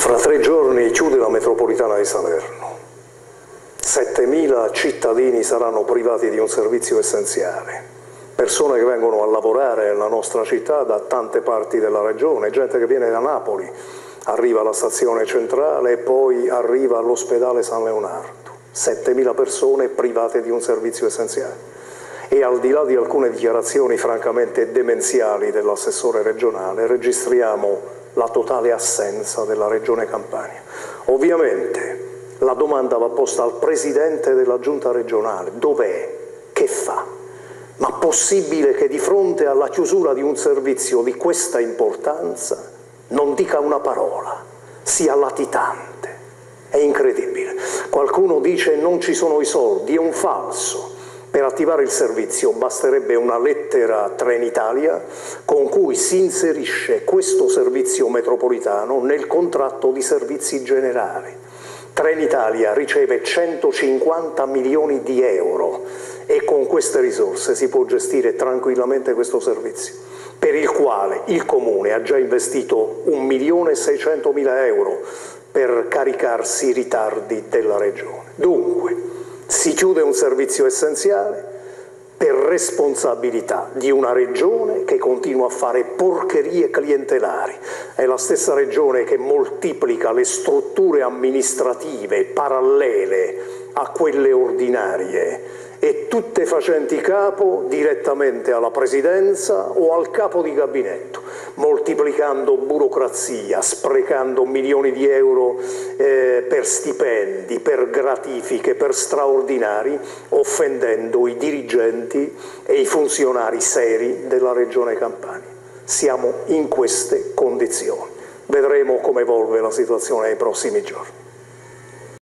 Fra 3 giorni chiude la metropolitana di Salerno. 7.000 cittadini saranno privati di un servizio essenziale. Persone che vengono a lavorare nella nostra città da tante parti della regione, gente che viene da Napoli, arriva alla stazione centrale e poi arriva all'ospedale San Leonardo. 7.000 persone private di un servizio essenziale. E al di là di alcune dichiarazioni francamente demenziali dell'assessore regionale, registriamo la totale assenza della Regione Campania. Ovviamente la domanda va posta al Presidente della Giunta regionale: dov'è? Che fa? Ma possibile che di fronte alla chiusura di un servizio di questa importanza non dica una parola, sia latitante? È incredibile. Qualcuno dice non ci sono i soldi, è un falso. Per attivare il servizio basterebbe una lettera Trenitalia con cui si inserisce questo servizio metropolitano nel contratto di servizi generali. Trenitalia riceve 150 milioni di euro e con queste risorse si può gestire tranquillamente questo servizio, per il quale il Comune ha già investito 1.600.000 euro per caricarsi i ritardi della Regione. Dunque, si chiude un servizio essenziale per responsabilità di una regione che continua a fare porcherie clientelari. È la stessa regione che moltiplica le strutture amministrative parallele a quelle ordinarie e tutte facenti capo direttamente alla presidenza o al capo di gabinetto, moltiplicando burocrazia, sprecando milioni di euro per stipendi, per gratifiche, per straordinari, offendendo i dirigenti e i funzionari seri della Regione Campania. Siamo in queste condizioni. Vedremo come evolve la situazione nei prossimi giorni.